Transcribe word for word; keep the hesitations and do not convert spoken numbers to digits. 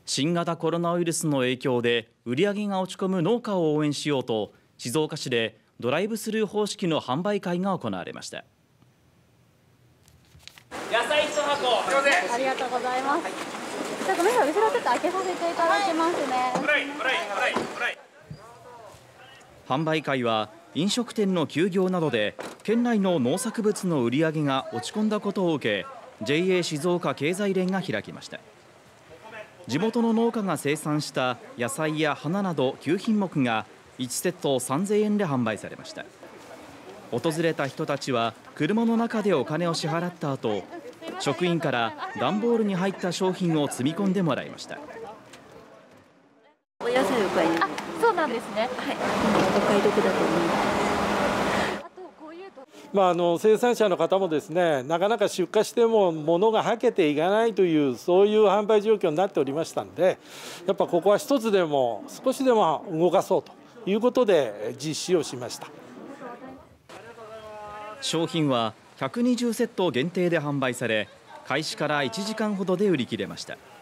新型コロナウイルスの影響で売り上げが落ち込む農家を応援しようと、静岡市でドライブスルー方式の販売会が行われました。 野菜一箱、すみません。 ありがとうございます。じゃあごめんなさい、後ろちょっと開けさせていただきますね。 販売会は飲食店の休業などで県内の農作物の売り上げが落ち込んだことを受け、 ジェイエー 静岡経済連が開きました。地元の農家が生産した野菜や花などきゅうひんもくがいちセットさんぜんえんで販売されました。訪れた人たちは車の中でお金を支払った後、職員から段ボールに入った商品を積み込んでもらいました。 お野菜を買いに。 あ、そうなんですね。はい。 お買い得だと思います。 まあ、あの生産者の方もですね、なかなか出荷しても物がはけていかないというそういう販売状況になっておりましたので、やっぱここは一つでも少しでも動かそうということで実施をしました。 商品はひゃくにじゅうセット限定で販売され、開始からいちじかんほどで売り切れました。